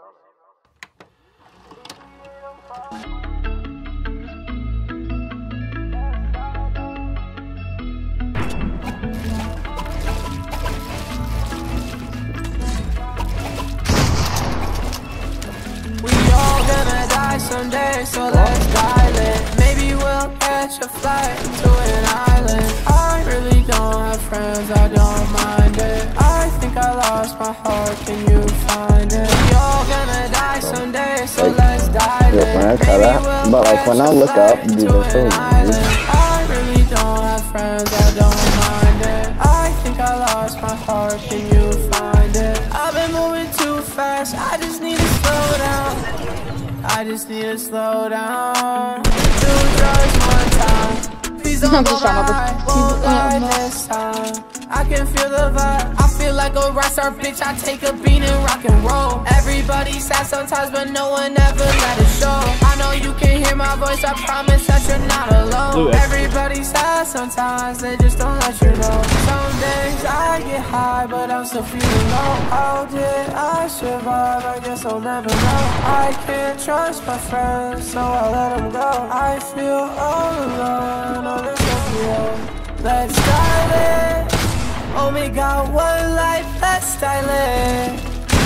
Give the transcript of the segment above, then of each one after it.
Someday, so let's dial it. Maybe we'll catch a flight to an island. I really don't have friends, I don't mind it. I think I lost my heart, can you find it? We all gonna die someday, so let's dial it. Maybe we'll catch a flight to an island. I really don't have friends, I don't mind it. I think I lost my heart, can you find it? I've been moving too fast, I just need to slow down. I just need to slow down. Do drugs one time. Please don't go back. Won't lie this time. I can feel the vibe. I feel like a rock star, bitch. I take a beat and rock and roll. Everybody's sad sometimes, but no one ever let it show. I know you can hear my voice. I promise that you're not alone. Everybody's sad sometimes, they just don't let you know. Some days I get high, but I'm still feeling low. How did I survive? I guess I'll never know. I can't trust my friends, so I let them go. I feel all alone on this video. Let's dial it. Oh my god, one life, let's dial it.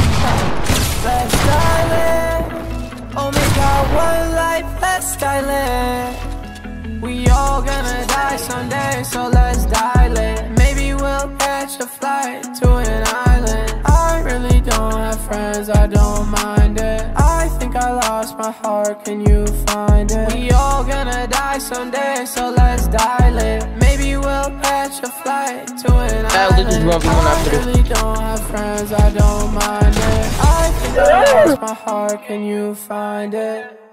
Let's dial it. Oh my god, one life, let's dial it. We all gonna die someday, so let's dial it. Maybe we'll catch a flight to an island. I really don't have friends, I don't mind it. I think I lost my heart, can you find it? We all gonna die someday, so let's dial it. Maybe we'll catch a flight to an island. I really don't have friends, I don't mind it. I think I lost my heart, can you find it?